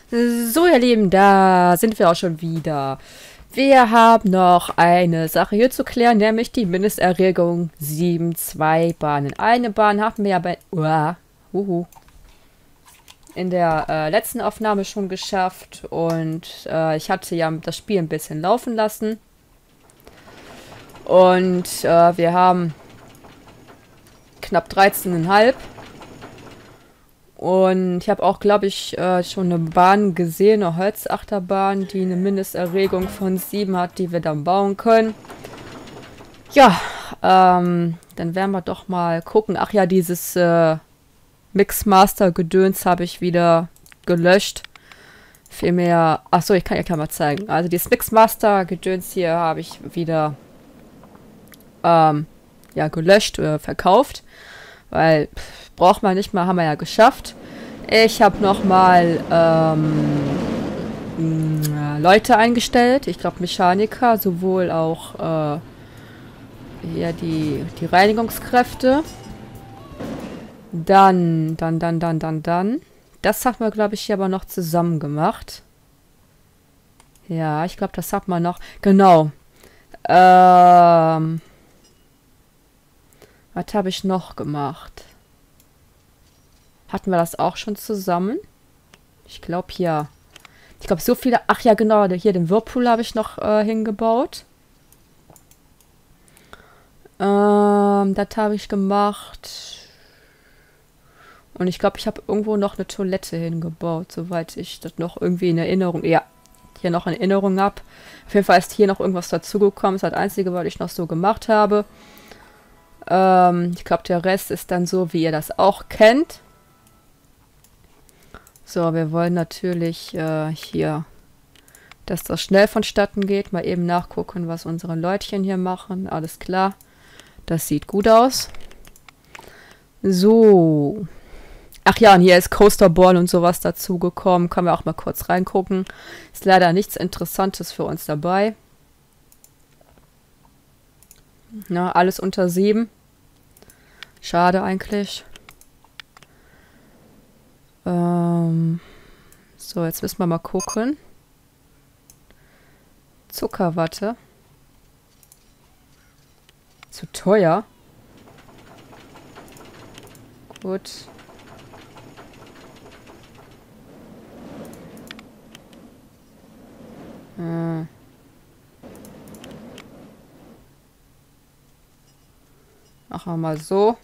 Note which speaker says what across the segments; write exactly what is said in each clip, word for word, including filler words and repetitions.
Speaker 1: So, ihr Lieben, da sind wir auch schon wieder. Wir haben noch eine Sache hier zu klären, nämlich die Mindesterregung sieben Punkt zwei Bahnen. Eine Bahn hatten wir ja bei uah, uhu, in der äh, letzten Aufnahme schon geschafft und äh, ich hatte ja das Spiel ein bisschen laufen lassen. Und äh, wir haben knapp dreizehn Komma fünf. Und ich habe auch, glaube ich, äh, schon eine Bahn gesehen, eine Holzachterbahn, die eine Mindesterregung von sieben hat, die wir dann bauen können. Ja, ähm, dann werden wir doch mal gucken. Ach ja, dieses äh, Mixmaster-Gedöns habe ich wieder gelöscht. Vielmehr, achso, ich kann ja gleich mal zeigen. Also dieses Mixmaster-Gedöns hier habe ich wieder ähm, ja, gelöscht oder verkauft. Weil, pff, braucht man nicht mal, haben wir ja geschafft. Ich habe nochmal ähm, Leute eingestellt. Ich glaube Mechaniker, sowohl auch äh, hier die, die Reinigungskräfte. Dann, dann, dann, dann, dann, dann. Das hat man, glaube ich, hier aber noch zusammen gemacht. Ja, ich glaube, das hat man noch. Genau. Ähm... Was habe ich noch gemacht? Hatten wir das auch schon zusammen? Ich glaube, ja. Ich glaube, so viele... Ach ja, genau. Hier den Whirlpool habe ich noch äh, hingebaut. Ähm, das habe ich gemacht. Und ich glaube, ich habe irgendwo noch eine Toilette hingebaut, soweit ich das noch irgendwie in Erinnerung... Ja, hier noch in Erinnerung habe. Auf jeden Fall ist hier noch irgendwas dazugekommen. Das ist das Einzige, was ich noch so gemacht habe. Ähm, ich glaube, der Rest ist dann so, wie ihr das auch kennt. So, wir wollen natürlich äh, hier, dass das schnell vonstatten geht. Mal eben nachgucken, was unsere Leutchen hier machen. Alles klar. Das sieht gut aus. So. Ach ja, und hier ist Coaster Ball und sowas dazugekommen. Können wir auch mal kurz reingucken. Ist leider nichts Interessantes für uns dabei. Na, alles unter sieben. Schade eigentlich. Ähm, so, jetzt müssen wir mal gucken. Zuckerwatte. Zu teuer. Gut. Äh. Machen wir mal so.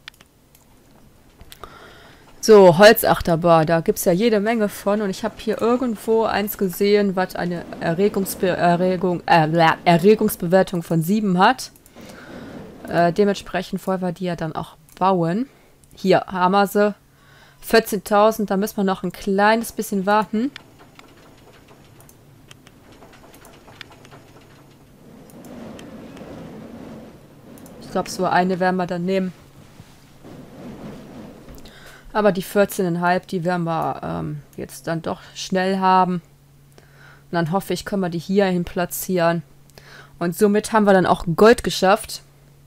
Speaker 1: So, Holzachterbahn, da gibt es ja jede Menge von und ich habe hier irgendwo eins gesehen, was eine Erregungsbe Erregung, äh, Erregungsbewertung von sieben hat. Äh, dementsprechend wollen wir die ja dann auch bauen. Hier haben wir sie. vierzehntausend, da müssen wir noch ein kleines bisschen warten. Ich glaube, so eine werden wir dann nehmen. Aber die vierzehn Komma fünf, die werden wir ähm, jetzt dann doch schnell haben. Und dann hoffe ich, können wir die hierhin platzieren. Und somit haben wir dann auch Gold geschafft.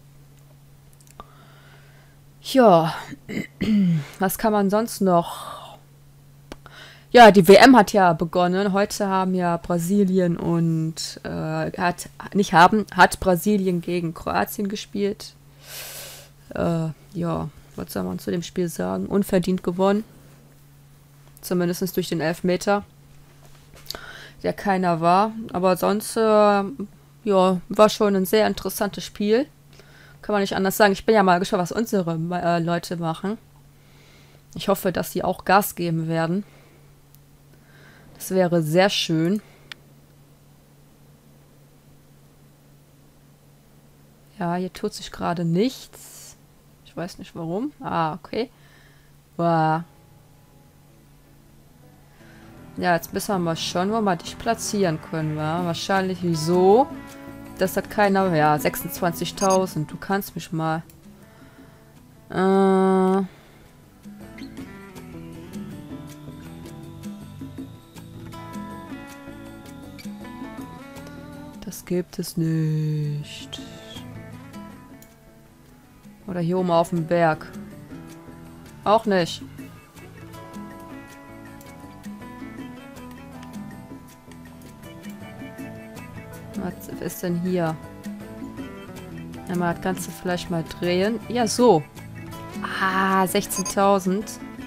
Speaker 1: Ja, was kann man sonst noch? Ja, die W M hat ja begonnen. Heute haben ja Brasilien und äh, hat nicht haben, hat Brasilien gegen Kroatien gespielt. Äh, ja. Was soll man zu dem Spiel sagen? Unverdient gewonnen. Zumindest durch den Elfmeter. Der keiner war. Aber sonst, äh, ja, war schon ein sehr interessantes Spiel. Kann man nicht anders sagen. Ich bin ja mal gespannt, was unsere äh, Leute machen. Ich hoffe, dass sie auch Gas geben werden. Das wäre sehr schön. Ja, hier tut sich gerade nichts. Ich weiß nicht warum. Ah, okay. Wow. Ja, jetzt müssen wir mal schauen, wo wir dich platzieren können. Wa? Wahrscheinlich so. Das hat keiner. Ja, sechsundzwanzigtausend. Du kannst mich mal. Äh. Das gibt es nicht. Oder hier oben auf dem Berg. Auch nicht. Was ist denn hier? Einmal das Ganze vielleicht mal drehen. Ja, so. Ah, sechzehntausend.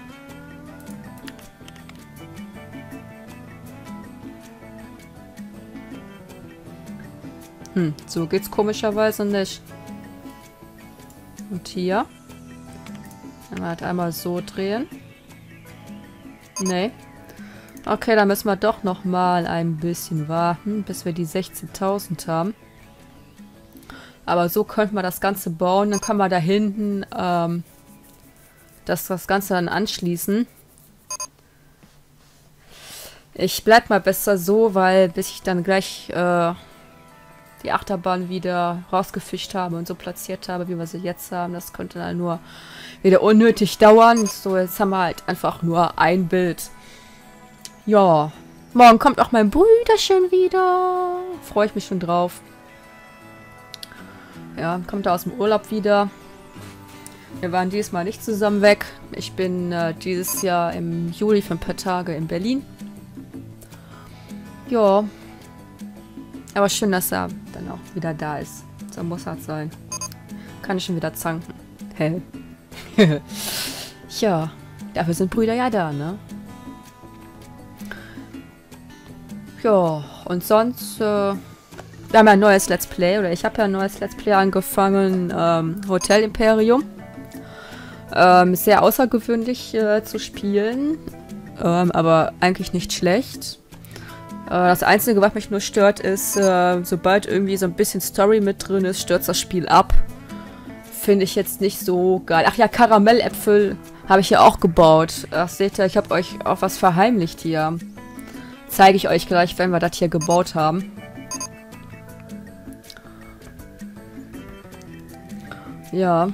Speaker 1: Hm, so geht's komischerweise nicht. Und hier. Einmal halt einmal so drehen. Nee. Okay, dann müssen wir doch noch mal ein bisschen warten, bis wir die sechzehntausend haben. Aber so könnten wir das Ganze bauen. Dann können wir da hinten ähm, das, das Ganze dann anschließen. Ich bleib mal besser so, weil bis ich dann gleich äh, die Achterbahn wieder rausgefischt habe und so platziert habe, wie wir sie jetzt haben, das könnte dann nur wieder unnötig dauern. So, jetzt haben wir halt einfach nur ein Bild. Ja, morgen kommt auch mein Brüderchen wieder. Freue ich mich schon drauf. Ja, kommt er aus dem Urlaub wieder. Wir waren diesmal nicht zusammen weg. Ich bin äh, dieses Jahr im Juli für ein paar Tage in Berlin. Ja. Aber schön, dass er dann auch wieder da ist. So muss das sein. Kann ich schon wieder zanken. Hä? Ja, dafür sind Brüder ja da, ne? Ja, und sonst, äh, wir haben ja ein neues Let's Play, oder ich habe ja ein neues Let's Play angefangen, ähm, Hotel Imperium. Ähm, sehr außergewöhnlich äh, zu spielen, ähm, aber eigentlich nicht schlecht. Äh, das Einzige, was mich nur stört, ist, äh, sobald irgendwie so ein bisschen Story mit drin ist, stürzt das Spiel ab. Finde ich jetzt nicht so geil. Ach ja, Karamelläpfel habe ich ja auch gebaut. Ach, seht ihr, ich habe euch auch was verheimlicht hier. Zeige ich euch gleich, wenn wir das hier gebaut haben. Ja.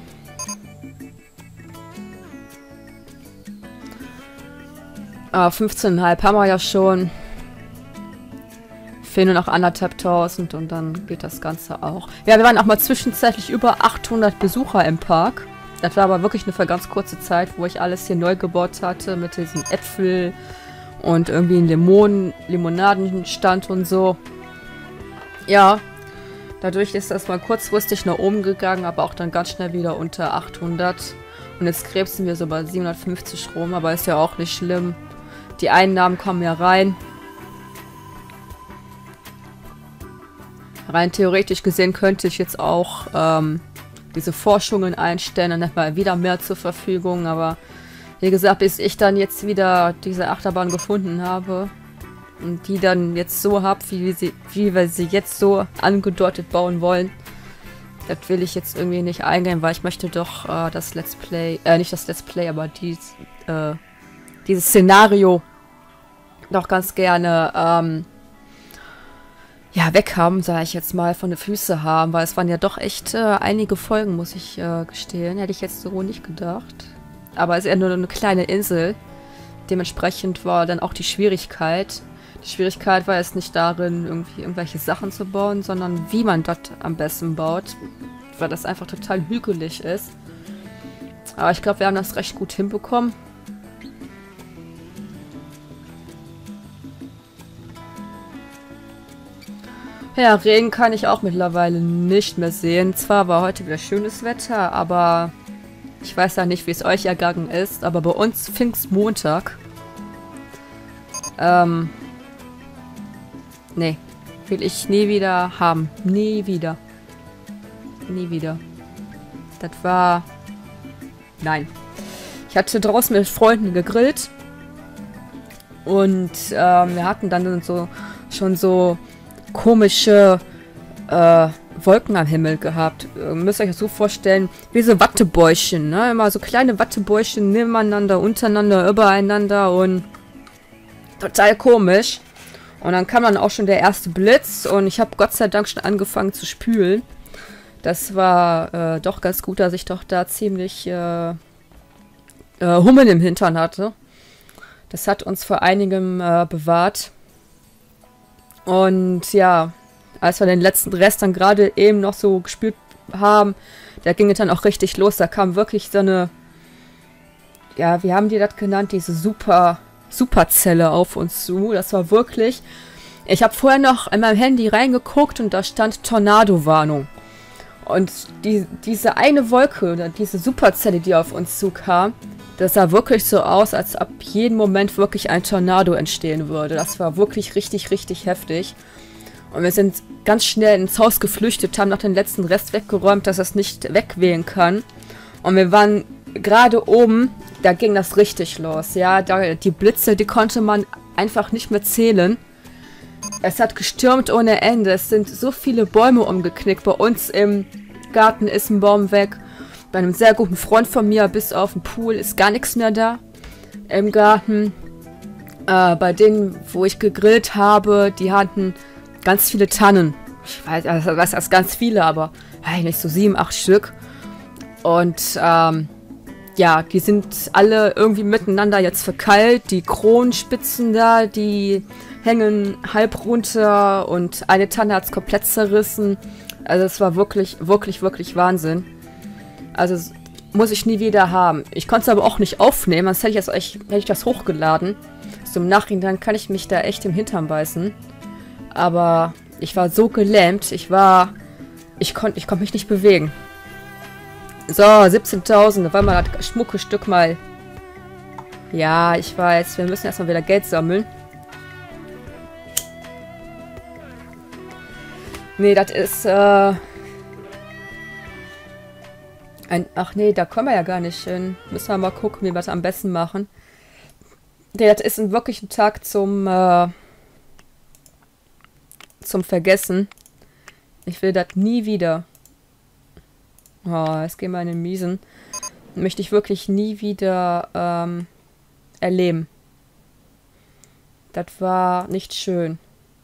Speaker 1: Ah, fünfzehn Komma fünf haben wir ja schon. Fehlen nur noch anderthalbtausend und dann geht das Ganze auch. Ja, wir waren auch mal zwischenzeitlich über achthundert Besucher im Park. Das war aber wirklich nur für ganz kurze Zeit, wo ich alles hier neu gebaut hatte mit diesen Äpfel und irgendwie ein Limon Limonadenstand und so. Ja, dadurch ist das mal kurzfristig nach oben gegangen, aber auch dann ganz schnell wieder unter achthundert. Und jetzt krebsen wir so bei siebenhundertfünfzig rum, aber ist ja auch nicht schlimm. Die Einnahmen kommen ja rein. Rein theoretisch gesehen könnte ich jetzt auch ähm, diese Forschungen einstellen, dann hätte man wieder mehr zur Verfügung, aber wie gesagt, bis ich dann jetzt wieder diese Achterbahn gefunden habe und die dann jetzt so habe, wie, sie, wie wir sie jetzt so angedeutet bauen wollen, das will ich jetzt irgendwie nicht eingehen, weil ich möchte doch äh, das Let's Play, äh, nicht das Let's Play, aber dies, äh, dieses Szenario doch ganz gerne ähm, ja, weghaben, sage ich jetzt mal, von den Füßen haben, weil es waren ja doch echt äh, einige Folgen, muss ich äh, gestehen. Hätte ich jetzt so nicht gedacht. Aber es ist ja nur eine kleine Insel. Dementsprechend war dann auch die Schwierigkeit. Die Schwierigkeit war jetzt nicht darin, irgendwie irgendwelche Sachen zu bauen, sondern wie man das am besten baut. Weil das einfach total hügelig ist. Aber ich glaube, wir haben das recht gut hinbekommen. Ja, Regen kann ich auch mittlerweile nicht mehr sehen. Zwar war heute wieder schönes Wetter, aber ich weiß ja nicht, wie es euch ergangen ist. Aber bei uns Pfingstmontag. Ähm. Nee. Will ich nie wieder haben. Nie wieder. Nie wieder. Das war... Nein. Ich hatte draußen mit Freunden gegrillt. Und ähm, wir hatten dann so schon so komische äh, Wolken am Himmel gehabt. Ihr müsst euch das so vorstellen, wie so Wattebäuschen, ne? Immer so kleine Wattebäuschen nebeneinander, untereinander, übereinander und total komisch. Und dann kam dann auch schon der erste Blitz und ich habe Gott sei Dank schon angefangen zu spülen. Das war äh, doch ganz gut, dass ich doch da ziemlich äh, äh, Hummeln im Hintern hatte. Das hat uns vor einigem äh, bewahrt. Und ja, als wir den letzten Rest dann gerade eben noch so gespült haben, da ging es dann auch richtig los. Da kam wirklich so eine, ja, wie haben die das genannt? Diese Super, Superzelle auf uns zu. Das war wirklich, Ich habe vorher noch in meinem Handy reingeguckt und da stand Tornado-Warnung. Und die, diese eine Wolke oder diese Superzelle, die auf uns zukam, das sah wirklich so aus, als ob jeden Moment wirklich ein Tornado entstehen würde. Das war wirklich richtig, richtig heftig. Und wir sind ganz schnell ins Haus geflüchtet, haben noch den letzten Rest weggeräumt, dass es nicht wegwehen kann. Und wir waren gerade oben, da ging das richtig los. Ja, da, die Blitze, die konnte man einfach nicht mehr zählen. Es hat gestürmt ohne Ende. Es sind so viele Bäume umgeknickt. Bei uns im Garten ist ein Baum weg. Bei einem sehr guten Freund von mir, bis auf den Pool, ist gar nichts mehr da im Garten. Äh, bei denen, wo ich gegrillt habe, die hatten ganz viele Tannen. Ich weiß, also, was heißt ganz viele, aber eigentlich so sieben, acht Stück. Und ähm, ja, die sind alle irgendwie miteinander jetzt verkeilt. Die Kronenspitzen da, die hängen halb runter und eine Tanne hat es komplett zerrissen. Also es war wirklich, wirklich, wirklich Wahnsinn. Also muss ich nie wieder haben. Ich konnte es aber auch nicht aufnehmen, sonst hätte ich, das echt, hätte ich das hochgeladen. So im Nachhinein kann ich mich da echt im Hintern beißen. Aber ich war so gelähmt, ich war... Ich konnte ich konnt mich nicht bewegen. So, siebzehntausend, da wollen wir das schmucke Stück mal... Ja, ich weiß, wir müssen erstmal wieder Geld sammeln. Nee, das ist, äh... Ein, ach nee, da kommen wir ja gar nicht hin. Müssen wir mal gucken, wie wir das am besten machen. Nee, das ist ein wirklich ein Tag zum, äh... zum Vergessen. Ich will das nie wieder. Oh, jetzt gehen wir in den Miesen. Möchte ich wirklich nie wieder, ähm... erleben. Das war nicht schön.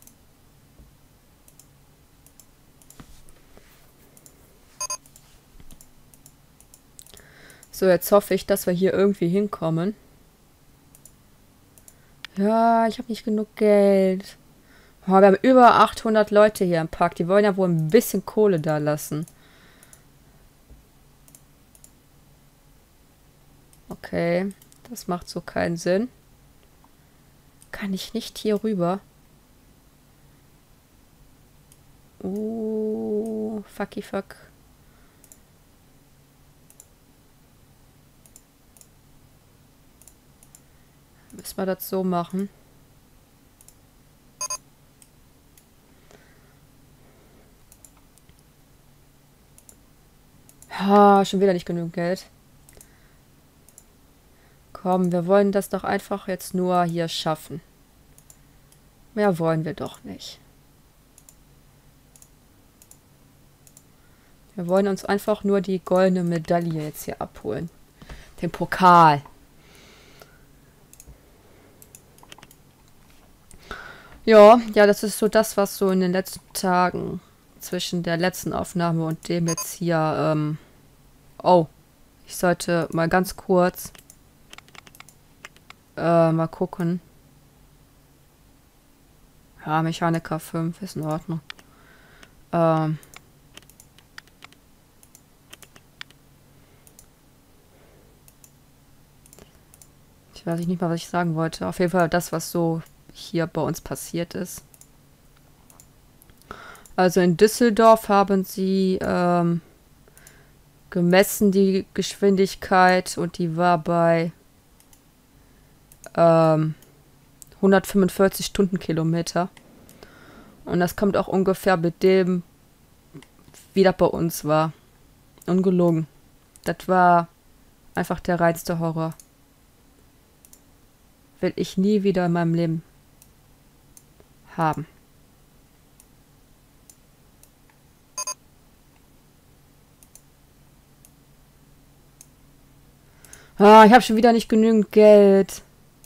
Speaker 1: So, jetzt hoffe ich, dass wir hier irgendwie hinkommen. Ja, ich habe nicht genug Geld. Oh, wir haben über achthundert Leute hier im Park. Die wollen ja wohl ein bisschen Kohle da lassen. Okay, das macht so keinen Sinn. Kann ich nicht hier rüber? Uh, fucky fuck. Müssen wir das so machen? Ha, schon wieder nicht genug Geld. Komm, wir wollen das doch einfach jetzt nur hier schaffen. Mehr wollen wir doch nicht. Wir wollen uns einfach nur die goldene Medaille jetzt hier abholen. Den Pokal. Ja, ja, das ist so das, was so in den letzten Tagen zwischen der letzten Aufnahme und dem jetzt hier, ähm, oh, ich sollte mal ganz kurz äh, mal gucken. Ja, Mechaniker fünf ist in Ordnung. Ähm, ich weiß nicht mal, was ich sagen wollte. Auf jeden Fall das, was so hier bei uns passiert ist. Also in Düsseldorf haben sie ähm, gemessen die Geschwindigkeit und die war bei ähm, hundertfünfundvierzig Stundenkilometer. Und das kommt auch ungefähr mit dem, wie das bei uns war. Ungelogen. Das war einfach der reinste Horror. Will ich nie wieder in meinem Leben haben. Ah, ich habe schon wieder nicht genügend Geld.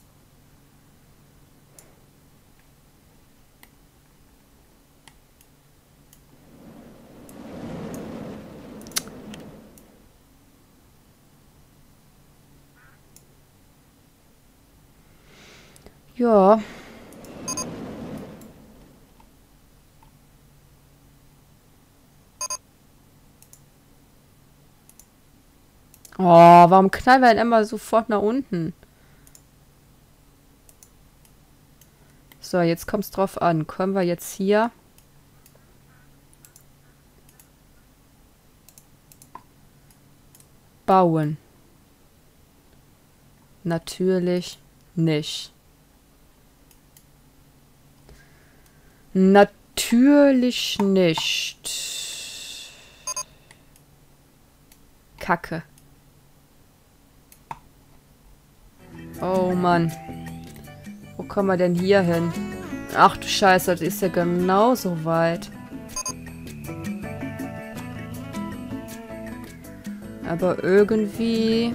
Speaker 1: Ja. Oh, warum knallen wir denn immer sofort nach unten? So, jetzt kommt es drauf an. Können wir jetzt hier... bauen? Natürlich nicht. Natürlich nicht. Kacke. Oh Mann. Wo kommen wir denn hier hin? Ach du Scheiße, das ist ja genauso weit. Aber irgendwie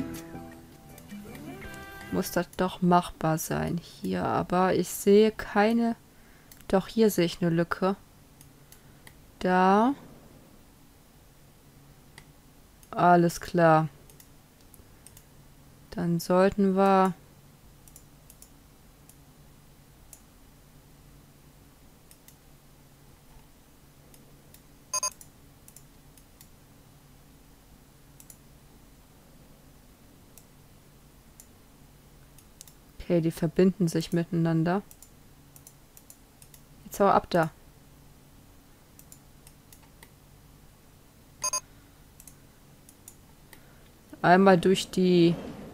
Speaker 1: muss das doch machbar sein. Hier, aber ich sehe keine... Doch, hier sehe ich eine Lücke. Da. Alles klar. Dann sollten wir... Okay, die verbinden sich miteinander. Jetzt hau ab da. Einmal durch die...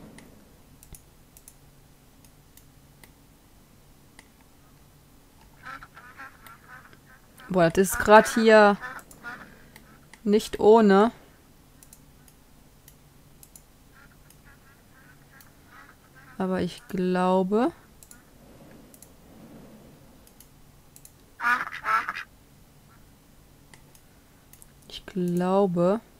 Speaker 1: Boah, das ist gerade hier nicht ohne. Aber ich glaube... Ich glaube...